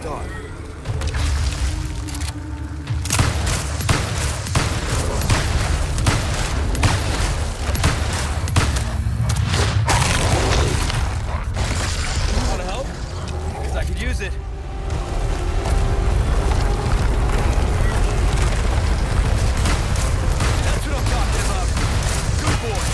dark. Want to help? Because I could use it. That's what I'm talking about. Good boy.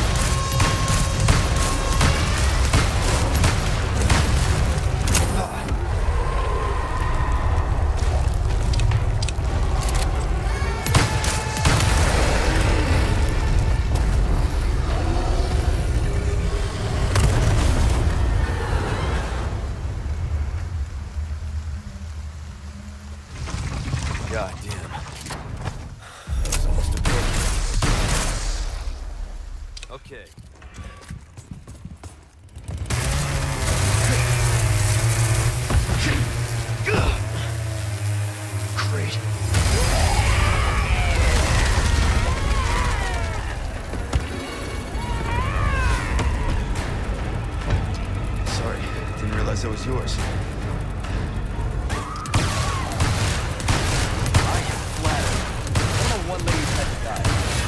God damn. That was almost a break. Okay. Great. Sorry, didn't realize that was yours. One lady's had to die.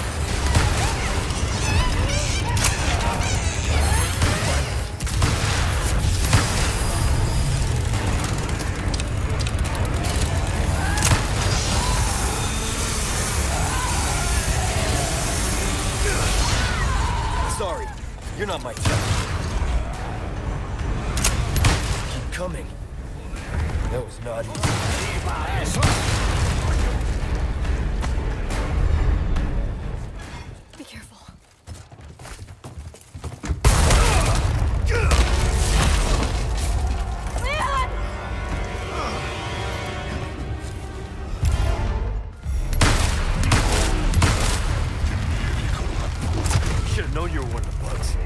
Sorry, you're not my type. Keep coming. That was not easy. Be careful. Leon! Should have known you were one of the bugs.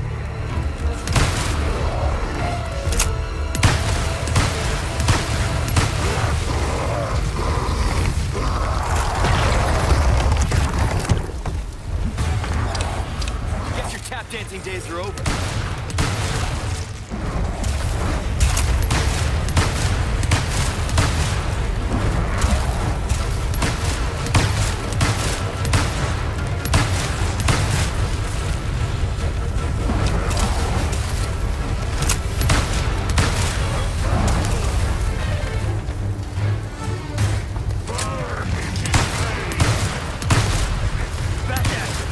Guess your tap dancing days are over. Back at you.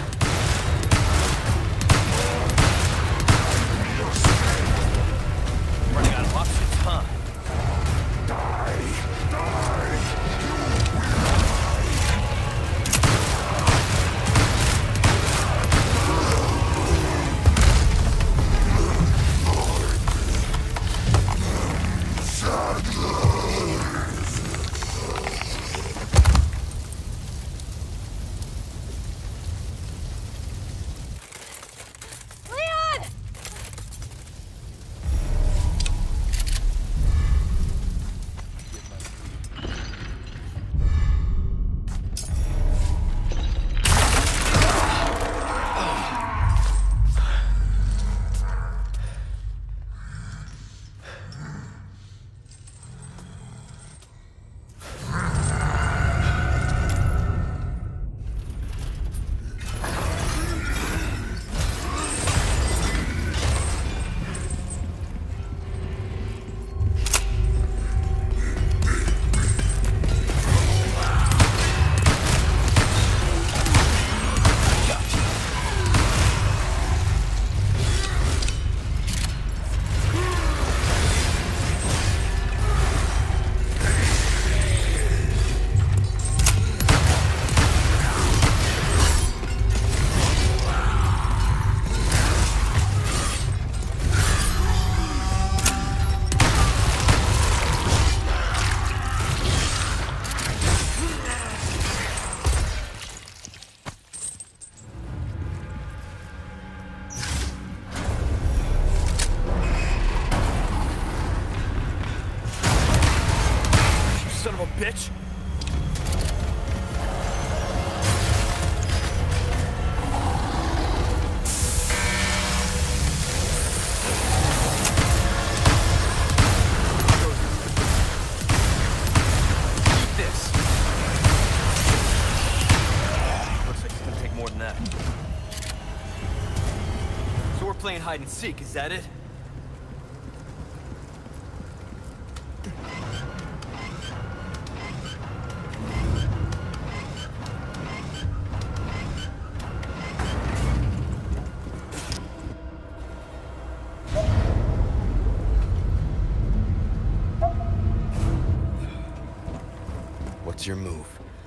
Running out of options, huh? Leon! Son of a bitch! hide and seek, is that it? What's your move?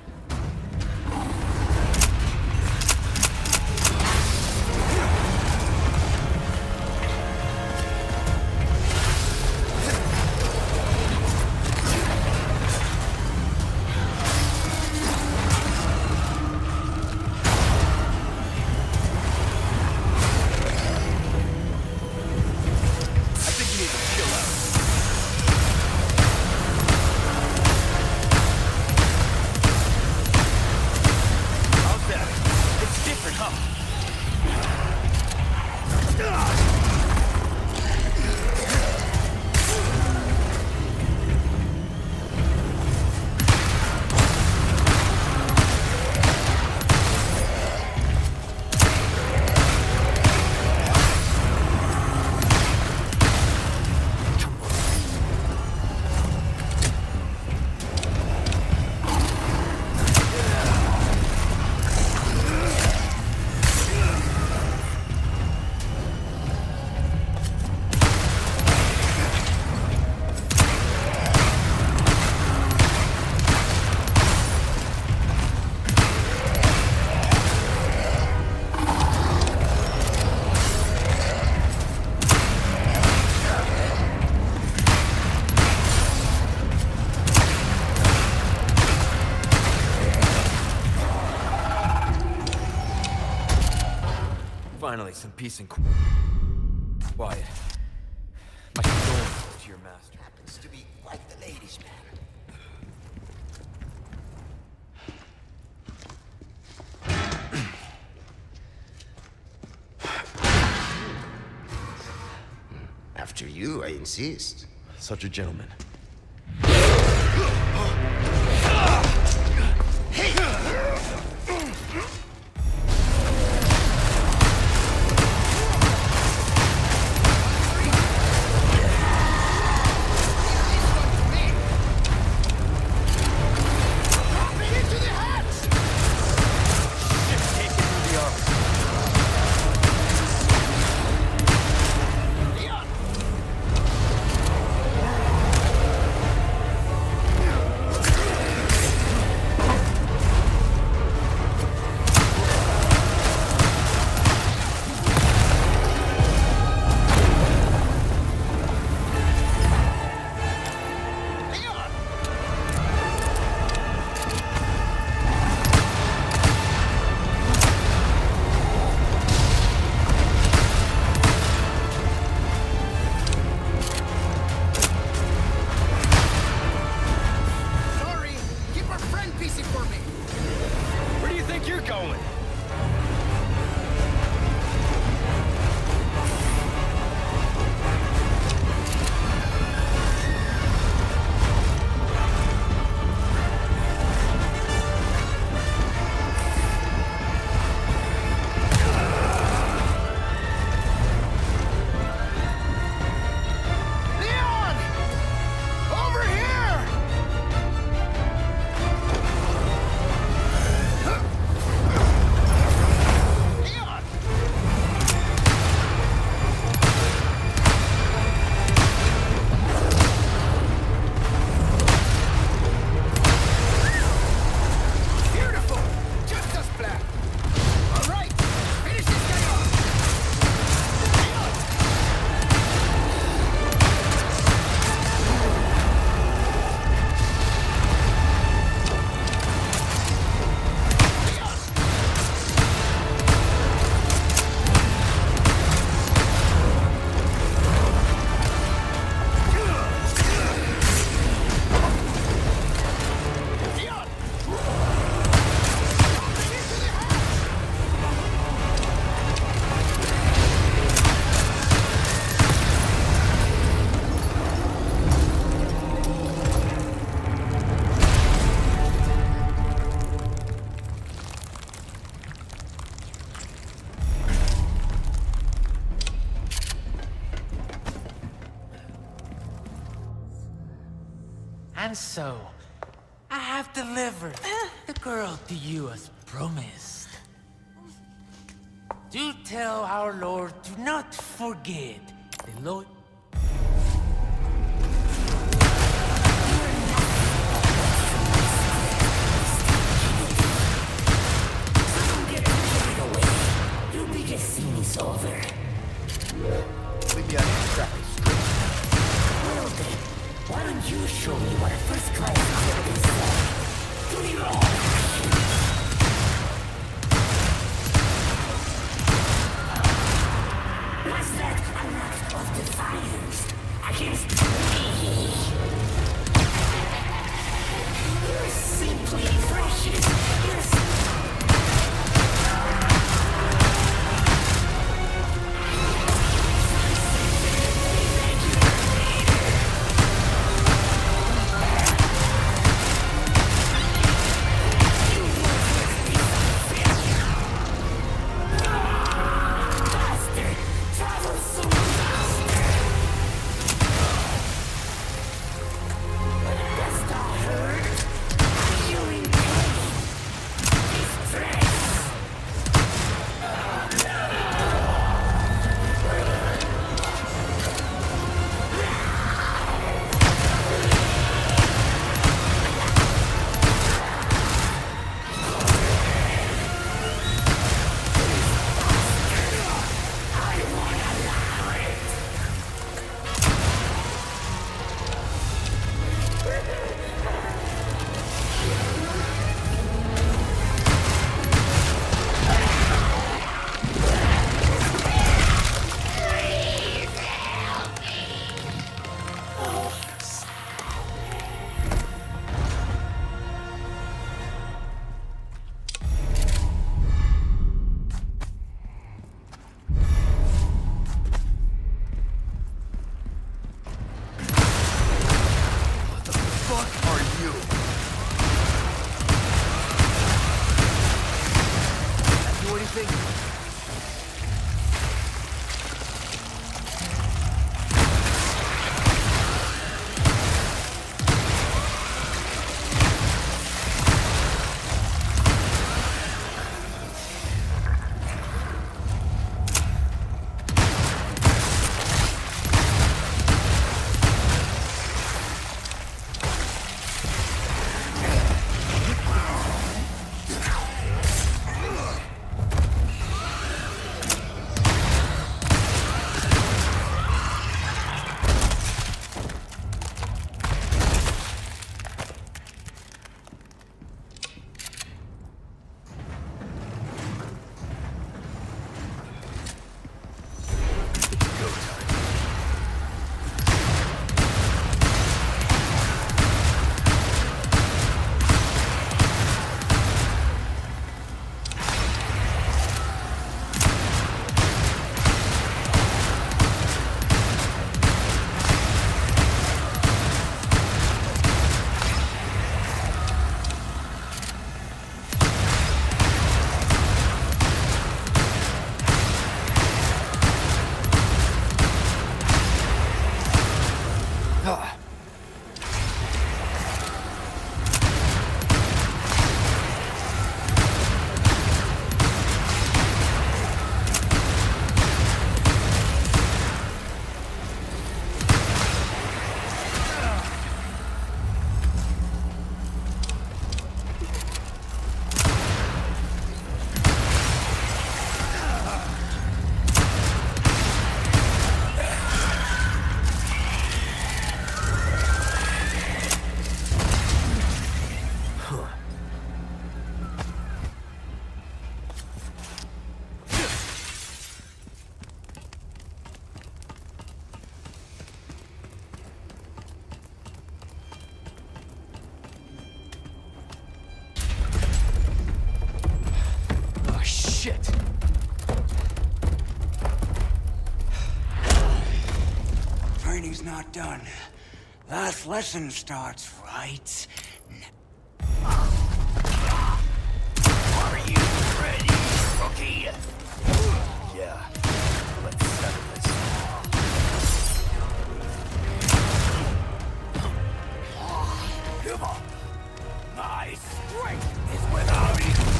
Finally, some peace and quiet. My condolences to your master. Happens to be quite the ladies' man. After you, I insist. Such a gentleman. And so, I have delivered the girl to you as promised. Do tell our Lord to not forget the Lord. Your biggest scene is over. Leave me out of this crappy street. Well then, why don't you show me what a first-class citizen said to your own actions? Was that an act of defiance against me? You're simply precious. You're Not done. Last lesson starts right Are you ready, rookie? Yeah, let's settle this. My strength is without equal.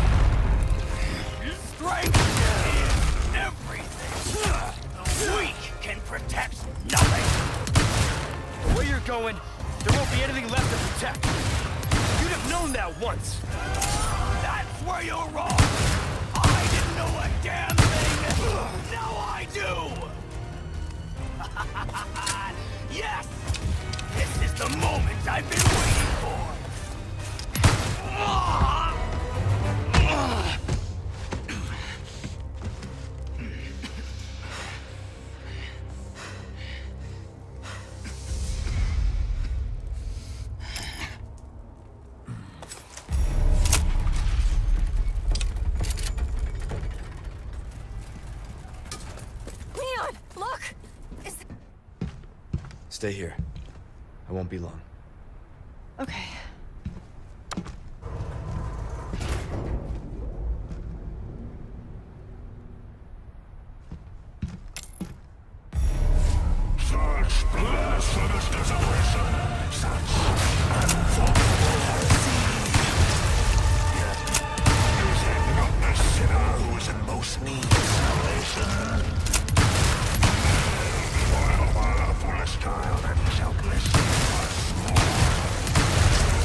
Strength is everything. The weak can protect nothing. The way you're going, there won't be anything left to protect. You'd have known that once. That's where you're wrong. I didn't know a damn thing. Now I do. Yes! This is the moment I've been waiting for. Leon, look! Stay here. I won't be long. Okay. Such blasphemous desecration, such unforgivable Yet, is it not the sinner who is in most need of salvation? While a foolish child and helpless once more.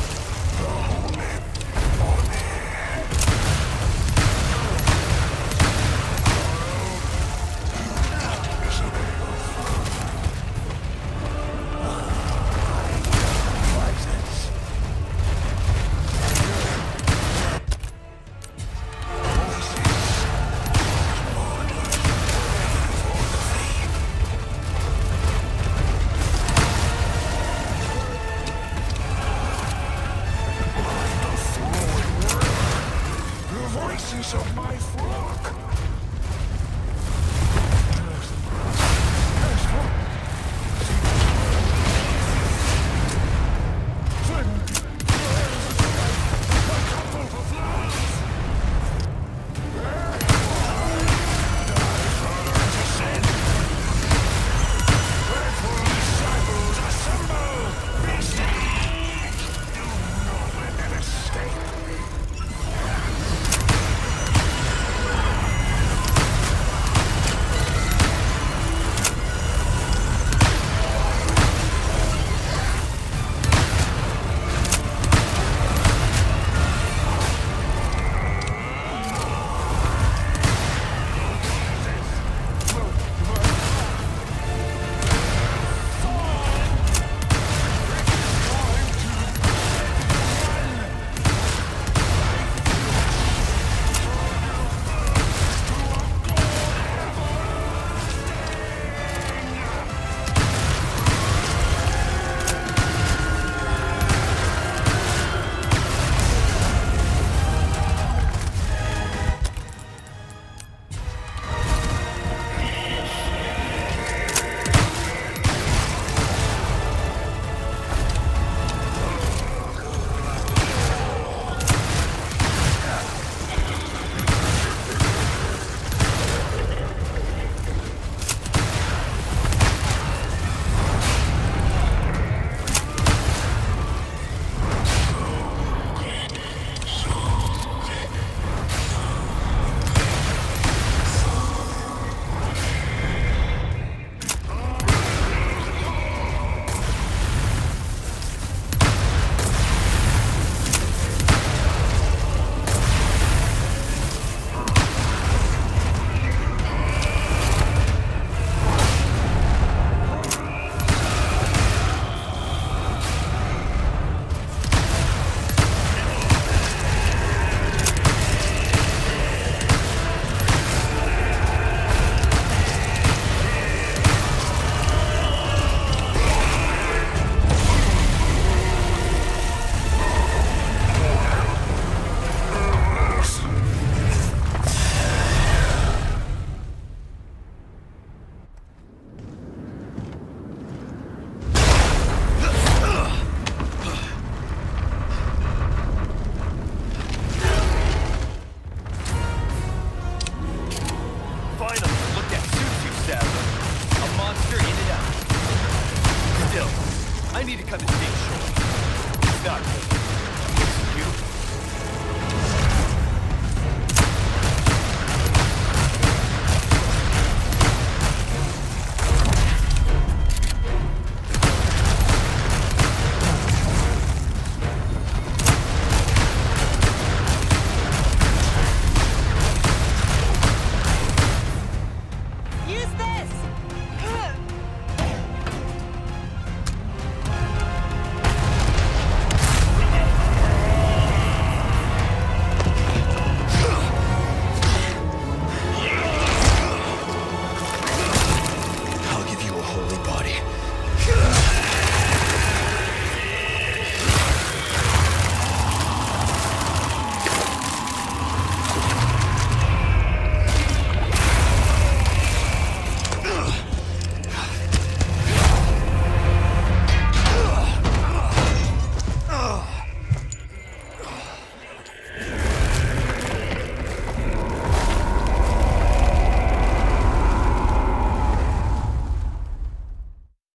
stuck.